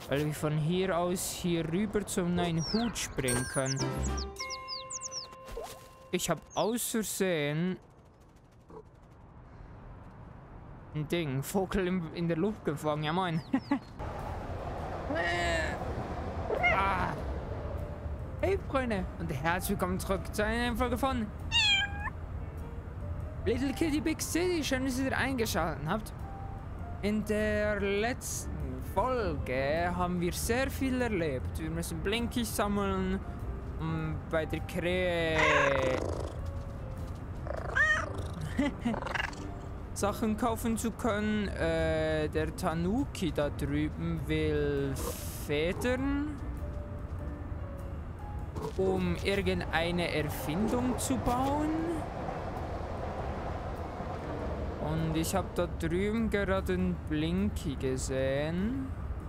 Weil wir von hier aus hier rüber zum neuen Hut springen können. Ich habe aus Versehen ein Vogel in der Luft gefangen. Ja, moin. Ah. Hey, Freunde. Und herzlich willkommen zurück zu einer neuen Folge von Little Kitty Big City. Schön, dass ihr wieder eingeschaltet habt. In der letzten Folge haben wir sehr viel erlebt. Wir müssen Blinkies sammeln, um bei der Krähe Sachen kaufen zu können. Der Tanuki da drüben will Federn, um irgendeine Erfindung zu bauen. Und ich habe da drüben gerade einen Blinky gesehen.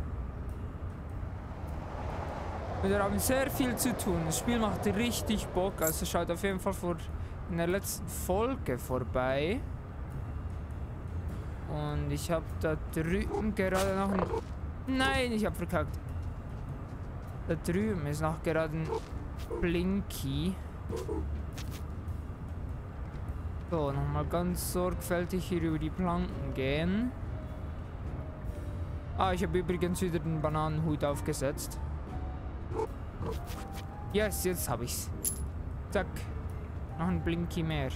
Und wir haben sehr viel zu tun. Das Spiel macht richtig Bock. Also schaut auf jeden Fall in der letzten Folge vorbei. Und ich habe da drüben gerade noch ein... Nein, ich habe verkackt. Da drüben ist noch gerade ein Blinky. So, nochmal ganz sorgfältig hier über die Planken gehen. Ah, ich habe übrigens wieder den Bananenhut aufgesetzt. Yes, jetzt habe ich's. Zack. Noch ein Blinky mehr.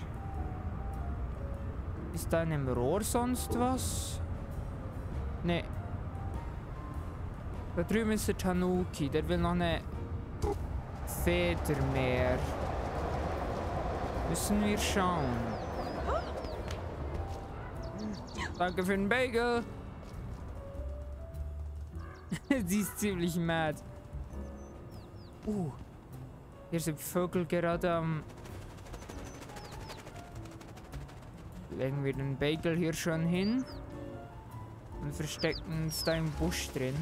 Ist da in einem Rohr sonst was? Nee. Da drüben ist der Tanuki. Der will noch eine Feder mehr. Müssen wir schauen. Danke für den Bagel. Sie ist ziemlich mad. Hier sind Vögel gerade am... Legen wir den Bagel hier schon hin. Und verstecken uns da im Busch drin.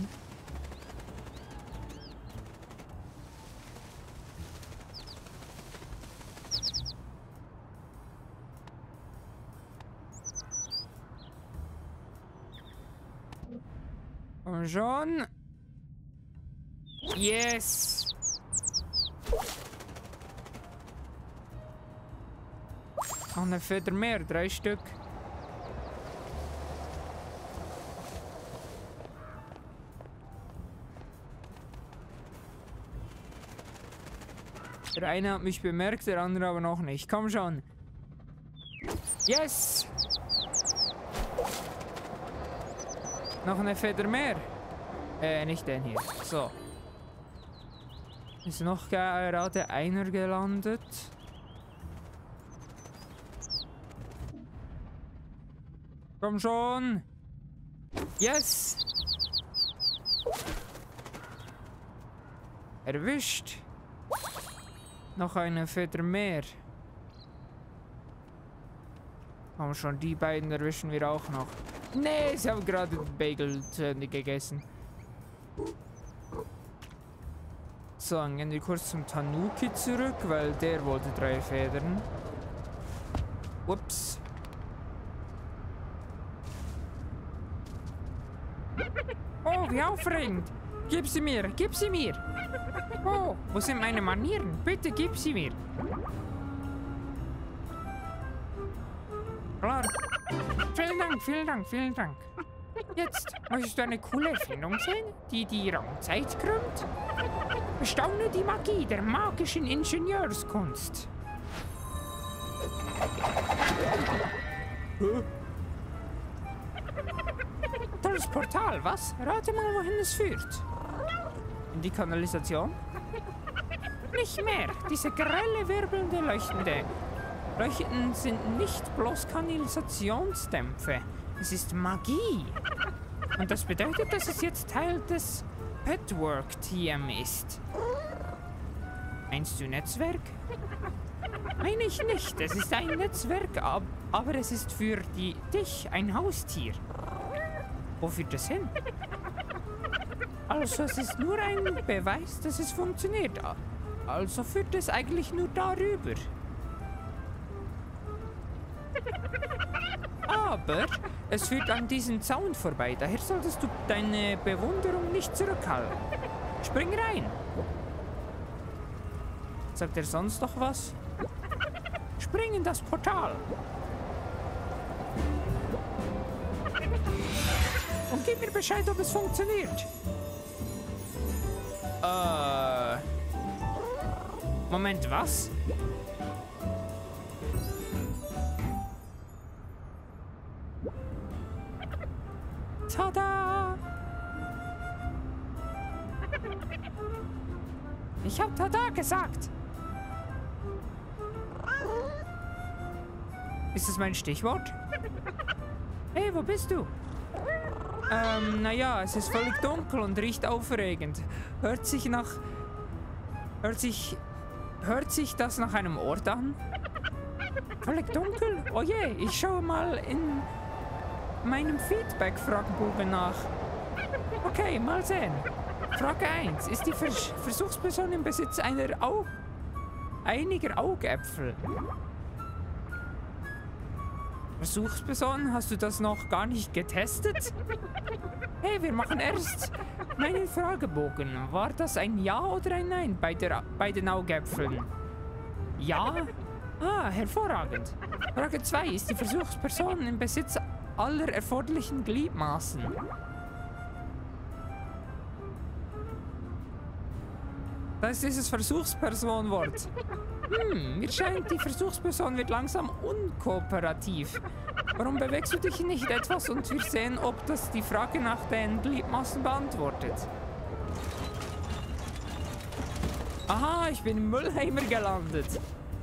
Komm schon. Yes. Noch eine Feder mehr, 3 Stück. Der eine hat mich bemerkt, der andere aber noch nicht. Komm schon. Yes. Noch eine Feder mehr. Nicht den hier. So. Ist noch gerade einer gelandet. Komm schon. Yes. Erwischt. Noch eine Feder mehr. Komm schon, die beiden erwischen wir auch noch. Nee, ich habe gerade den Bagel zu Ende gegessen. So, dann gehen wir kurz zum Tanuki zurück, weil der wollte 3 Federn. Ups. Oh, wie aufregend. Gib sie mir, gib sie mir. Oh, wo sind meine Manieren? Bitte gib sie mir. Klar. Vielen Dank, vielen Dank, vielen Dank. Jetzt, möchtest du eine coole Erfindung sehen, die die Raumzeit krümmt? Bestaune die Magie der magischen Ingenieurskunst. Tolles Portal, was? Rate mal, wohin es führt. In die Kanalisation? Nicht mehr. Diese grelle, wirbelnde, Leuchten sind nicht bloß Kanalisationsdämpfe. Es ist Magie. Und das bedeutet, dass es jetzt Teil des Petwork-TM ist. Meinst du Netzwerk? Meine ich nicht. Es ist ein Netzwerk, aber es ist für dich ein Haustier. Wo führt das hin? Also, es ist nur ein Beweis, dass es funktioniert. Also führt es eigentlich nur darüber. Aber Es führt an diesem Zaun vorbei. Daher solltest du deine Bewunderung nicht zurückhalten. Spring rein. Sagt er sonst noch was? Spring in das Portal. Und gib mir Bescheid, ob es funktioniert. Moment, was? Tada! Ich hab Tada gesagt. Ist das mein Stichwort? Hey, wo bist du? Naja, es ist völlig dunkel und riecht aufregend. Hört sich das nach einem Ort an? Völlig dunkel? Oh je, ich schaue mal in meinem Feedback-Fragebogen nach. Okay, mal sehen. Frage 1. Ist die Versuchsperson im Besitz einiger Augäpfel? Versuchsperson, hast du das noch gar nicht getestet? Hey, wir machen erst meinen Fragebogen. War das ein Ja oder ein Nein bei den Augäpfeln? Ja? Ah, hervorragend. Frage 2. Ist die Versuchsperson im Besitz aller erforderlichen Gliedmaßen? Das ist dieses Versuchspersonwort. Mir scheint, die Versuchsperson wird langsam unkooperativ. Warum bewegst du dich nicht etwas und wir sehen, ob das die Frage nach den Gliedmaßen beantwortet? Aha, ich bin im Mülleimer gelandet.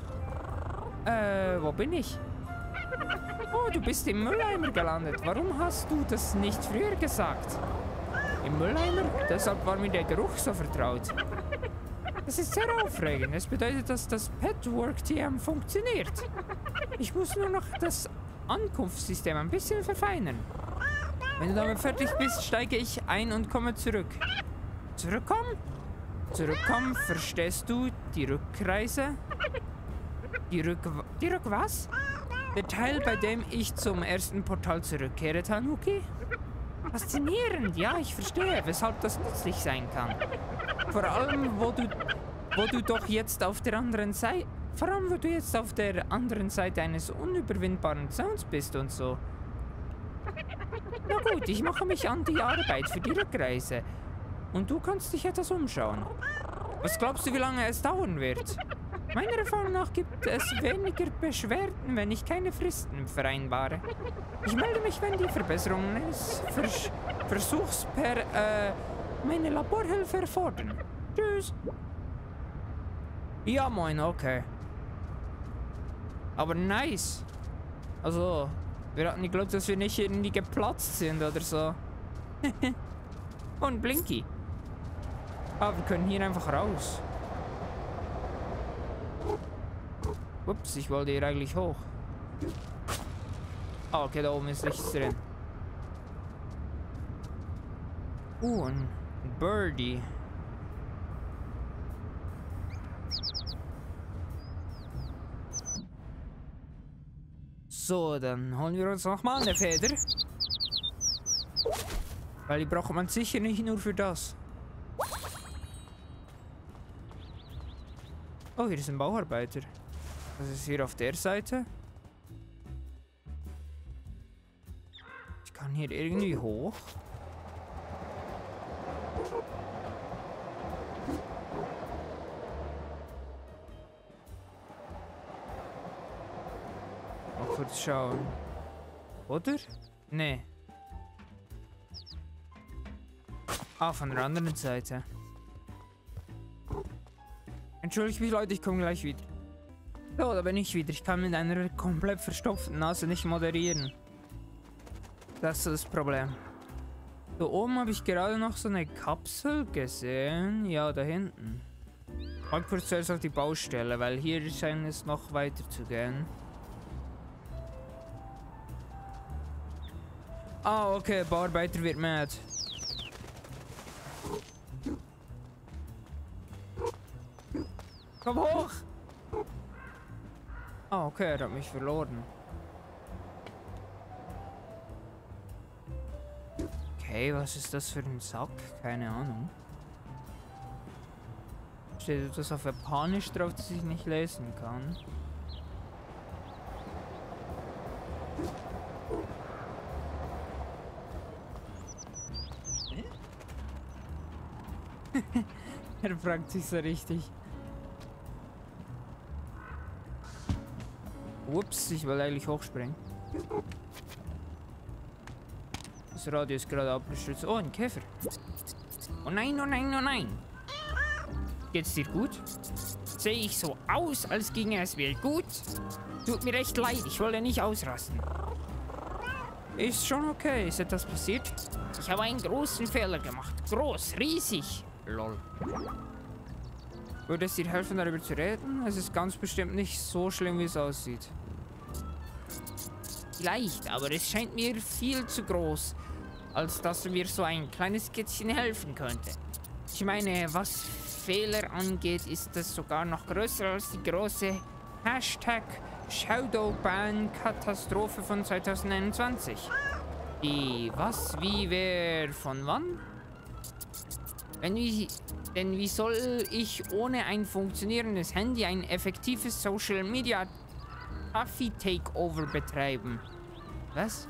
Wo bin ich? Oh, du bist im Mülleimer gelandet. Warum hast du das nicht früher gesagt? Im Mülleimer? Deshalb war mir der Geruch so vertraut. Das ist sehr aufregend. Es bedeutet, dass das Petwork-TM funktioniert. Ich muss nur noch das Ankunftssystem ein bisschen verfeinern. Wenn du damit fertig bist, steige ich ein und komme zurück. Zurückkommen? Zurückkommen, verstehst du? Die Rückreise? Die Rück was? Der Teil, bei dem ich zum ersten Portal zurückkehre, Tanuki? Faszinierend, ja, ich verstehe, weshalb das nützlich sein kann. Vor allem, wo du doch jetzt auf der anderen Seite... Vor allem, wo du jetzt auf der anderen Seite eines unüberwindbaren Zauns bist und so. Na gut, ich mache mich an die Arbeit für die Rückreise. Und du kannst dich etwas umschauen. Was glaubst du, wie lange es dauern wird? Meiner Erfahrung nach gibt es weniger Beschwerden, wenn ich keine Fristen vereinbare. Ich melde mich, wenn die Verbesserungen eines Versuchs meine Laborhilfe erfordern. Tschüss. Ja, moin, okay. Aber nice. Also, wir hatten geglaubt, dass wir nicht irgendwie geplatzt sind oder so. Und Blinky. Ah, wir können hier einfach raus. Ups, ich wollte hier eigentlich hoch. Ah, okay, da oben ist nichts drin. Ein Birdie. So, dann holen wir uns nochmal eine Feder. Weil die braucht man sicher nicht nur für das. Oh, hier ist ein Bauarbeiter. Das ist hier auf der Seite. Ich kann hier irgendwie hoch. Mal kurz schauen. Oder? Nee. Ah, von der anderen Seite. Entschuldigt mich, Leute, ich komme gleich wieder. So, da bin ich wieder. Ich kann mit einer komplett verstopften Nase nicht moderieren. Das ist das Problem. Da oben habe ich gerade noch so eine Kapsel gesehen. Ja, da hinten. Mal kurz zuerst auf die Baustelle, weil hier scheint es noch weiter zu gehen. Ah, okay, Bauarbeiter wird mad. Komm hoch! Ah, okay, er hat mich verloren. Okay, was ist das für ein Sack? Keine Ahnung. Steht etwas auf Japanisch drauf, das ich nicht lesen kann. Er fragt sich so richtig. Ups, ich wollte eigentlich hochspringen. Das Radio ist gerade abgestürzt. Oh, ein Käfer. Oh nein, oh nein, oh nein. Geht's dir gut? Sehe ich so aus, als ginge es mir gut? Tut mir echt leid, ich wollte nicht ausrasten. Ist schon okay, ist etwas passiert? Ich habe einen großen Fehler gemacht. Groß, riesig. Lol. Würde es dir helfen, darüber zu reden? Es ist ganz bestimmt nicht so schlimm, wie es aussieht. Vielleicht, aber es scheint mir viel zu groß, als dass mir so ein kleines Kätzchen helfen könnte. Ich meine, was Fehler angeht, ist es sogar noch größer als die große #Shadowban-Katastrophe von 2021. Die was, wie, wer, von wann? Denn wie soll ich ohne ein funktionierendes Handy ein effektives Social Media Taffy Takeover betreiben? Was?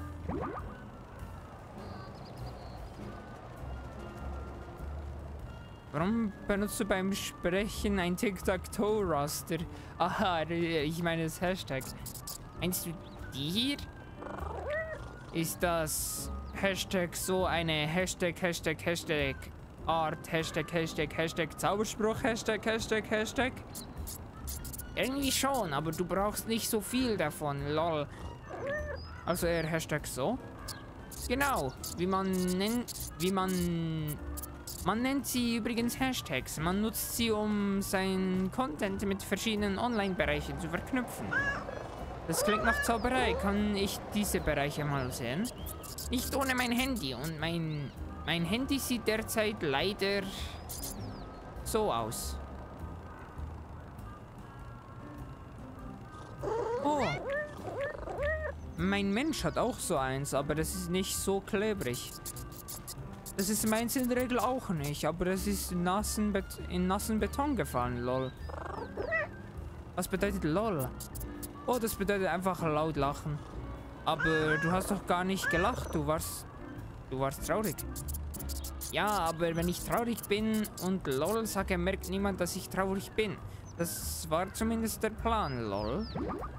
Warum benutzt du beim Sprechen ein Tic-Tac-Toe-Raster? Aha, ich meine das Hashtag. Meinst du die hier? Ist das Hashtag so eine Hashtag Art, Hashtag Zauberspruch, Hashtag? Irgendwie schon, aber du brauchst nicht so viel davon, lol. Also eher Hashtag so? Genau, man nennt sie übrigens Hashtags. Man nutzt sie, um seinen Content mit verschiedenen Online-Bereichen zu verknüpfen. Das klingt nach Zauberei. Kann ich diese Bereiche mal sehen? Nicht ohne mein Handy. Und mein Handy sieht derzeit leider so aus. Oh. Mein Mensch hat auch so eins, aber das ist nicht so klebrig. Das ist meins in der Regel auch nicht, aber das ist in nassen Beton gefallen, lol. Was bedeutet lol? Oh, das bedeutet einfach laut lachen. Aber du hast doch gar nicht gelacht, du warst traurig. Ja, aber wenn ich traurig bin und lol sage, merkt niemand, dass ich traurig bin. Das war zumindest der Plan, lol.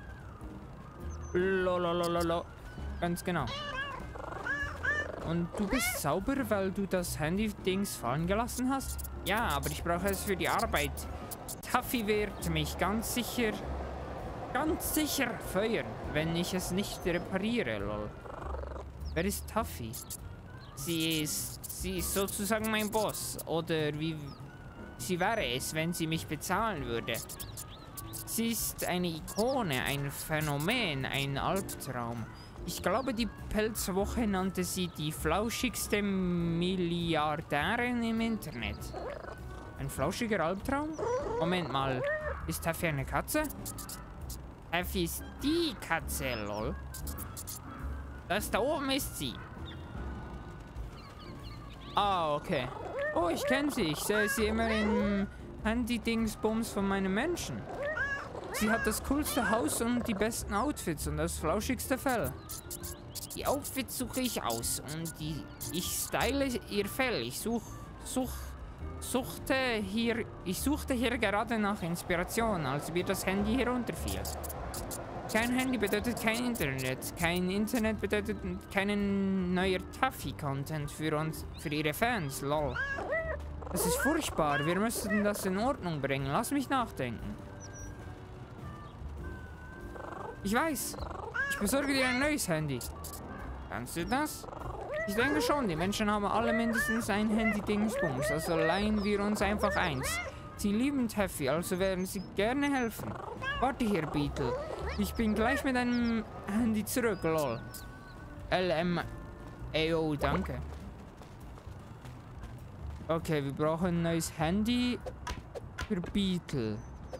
Lololololo. Ganz genau. Und du bist sauber, weil du das Handy-Dings fallen gelassen hast? Ja, aber ich brauche es für die Arbeit. Taffy wird mich ganz sicher feuern, wenn ich es nicht repariere, lol. Wer ist Taffy? Sie ist sozusagen mein Boss. Oder wie sie wäre es, wenn sie mich bezahlen würde. Sie ist eine Ikone, ein Phänomen, ein Albtraum. Ich glaube, die Pelzwoche nannte sie die flauschigste Milliardärin im Internet. Ein flauschiger Albtraum? Moment mal, ist Taffy eine Katze? Taffy ist die Katze, lol. Das da oben ist sie. Ah, okay. Oh, ich kenne sie. Ich sehe sie immer im Handy-Dingsbums von meinen Menschen. Sie hat das coolste Haus und die besten Outfits und das flauschigste Fell. Die Outfits suche ich aus und ich style ihr Fell. Ich suchte hier gerade nach Inspiration, als mir das Handy herunterfiel. Kein Handy bedeutet kein Internet. Kein Internet bedeutet keinen neuer Taffy-Content für ihre Fans, lol. Das ist furchtbar. Wir müssen das in Ordnung bringen. Lass mich nachdenken. Ich weiß. Ich besorge dir ein neues Handy. Kannst du das? Ich denke schon. Die Menschen haben alle mindestens ein Handy-Dingsbums. Also leihen wir uns einfach eins. Sie lieben Taffy, also werden sie gerne helfen. Warte hier, Beetle. Ich bin gleich mit einem Handy zurück, lol. LMAO, danke. Okay, wir brauchen ein neues Handy für Beetle.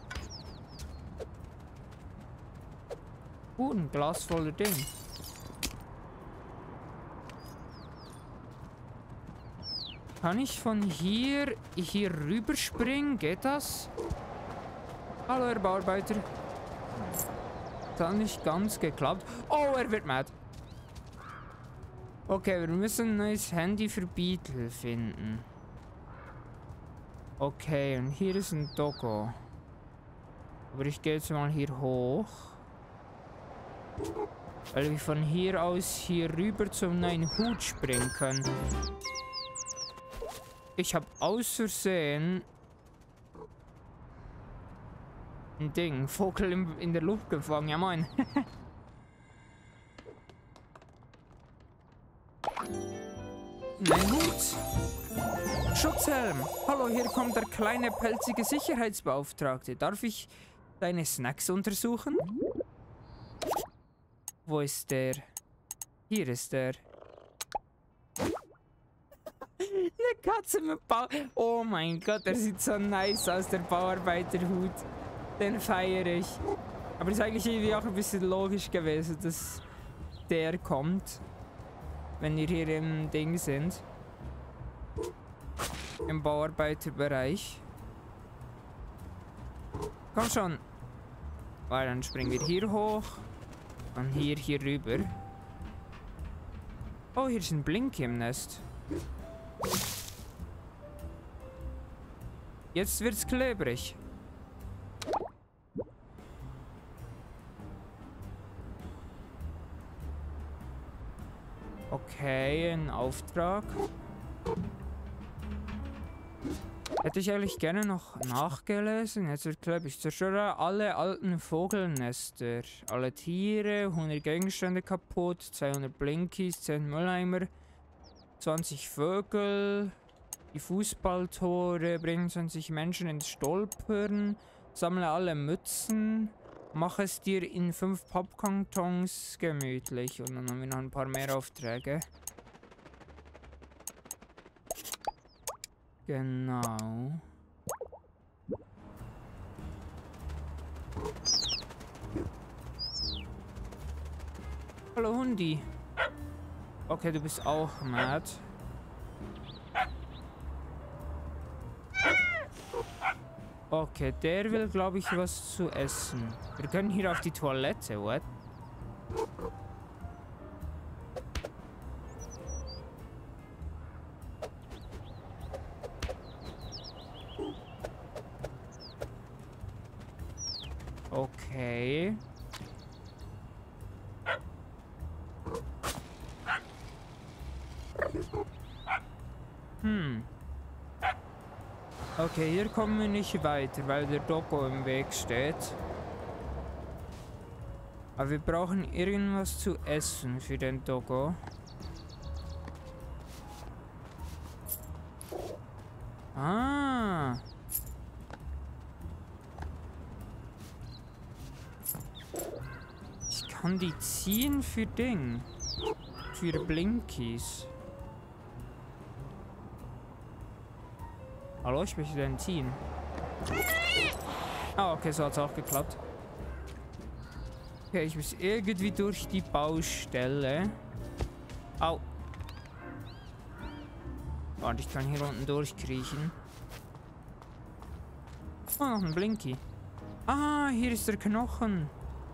Ein Glas voller Ding. Kann ich von hier rüberspringen? Geht das? Hallo, Herr Bauarbeiter. Das hat nicht ganz geklappt. Oh, er wird mad. Okay, wir müssen ein neues Handy für Beetle finden. Okay, und hier ist ein Doggo. Aber ich gehe jetzt mal hier hoch. Weil wir von hier aus hier rüber zum neuen Hut springen können. Ich habe aus Versehen ein Ding, Vogel in der Luft gefangen. Ja, moin. Mein Hut. Schutzhelm. Hallo, hier kommt der kleine pelzige Sicherheitsbeauftragte. Darf ich deine Snacks untersuchen? Wo ist der? Hier ist der. Eine Katze mit Bau. Oh mein Gott, der sieht so nice aus, der Bauarbeiterhut. Den feiere ich. Aber ist eigentlich irgendwie auch ein bisschen logisch gewesen, dass der kommt. Wenn wir hier im Ding sind. Im Bauarbeiterbereich. Komm schon. Weil dann springen wir hier hoch. Und hier rüber. Oh, hier ist ein Blinky im Nest. Jetzt wird's klebrig. Okay, ein Auftrag. Hätte ich eigentlich gerne noch nachgelesen. Jetzt wird klebrig. Zerstöre alle alten Vogelnester. Alle Tiere, 100 Gegenstände kaputt, 200 Blinkies, 10 Mülleimer, 20 Vögel, die Fußballtore bringen 20 Menschen ins Stolpern, sammle alle Mützen, mach es dir in 5 Pappkartons gemütlich. Und dann haben wir noch ein paar mehr Aufträge. Genau. Hallo Hundi. Okay, du bist auch mad. Okay, der will, glaube ich, was zu essen. Wir können hier auf die Toilette, what? Okay. Okay, hier kommen wir nicht weiter, weil der Doggo im Weg steht. Aber wir brauchen irgendwas zu essen für den Doggo. Ah. Ich kann die ziehen für Ding. Für Blinkies. Hallo, ich möchte den ziehen. Ah, okay, so hat es auch geklappt. Okay, ich muss irgendwie durch die Baustelle. Au. Warte, ich kann hier unten durchkriechen. Oh, noch ein Blinky. Ah, hier ist der Knochen.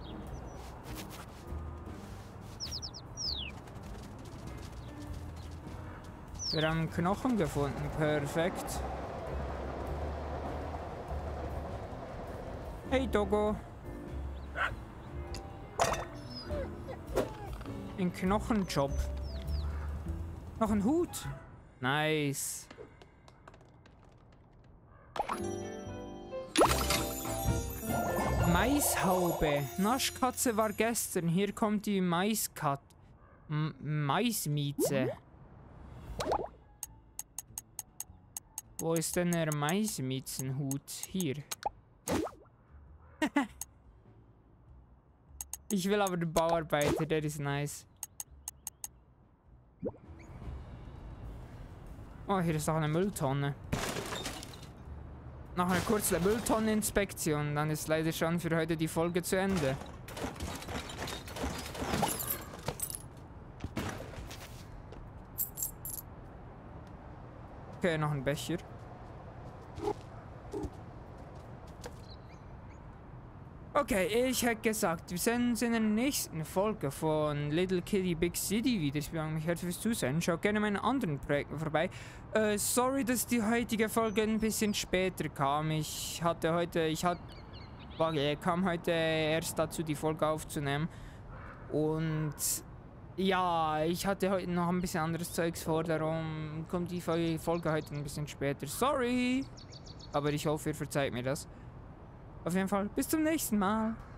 Wir haben einen Knochen gefunden. Perfekt. Hey, Doggo. Ein Knochenjob. Noch ein Hut. Nice. Maishaube. Naschkatze war gestern. Hier kommt die Maismieze. Wo ist denn der Maismiezenhut? Hier. Ich will aber den Bauarbeiter, der ist nice. Oh, hier ist auch eine Mülltonne. Noch eine kurze Mülltonneninspektion, dann ist leider schon für heute die Folge zu Ende. Okay, noch ein Becher. Okay, ich hätte gesagt, wir sehen uns in der nächsten Folge von Little Kitty Big City wieder. Ich bedanke mich herzlich fürs Zusehen. Schaut gerne meine anderen Projekte vorbei. Sorry, dass die heutige Folge ein bisschen später kam. Kam heute erst dazu, die Folge aufzunehmen. Und ja, ich hatte heute noch ein bisschen anderes Zeugs vor, darum kommt die Folge heute ein bisschen später. Sorry! Aber ich hoffe, ihr verzeiht mir das. Auf jeden Fall, bis zum nächsten Mal.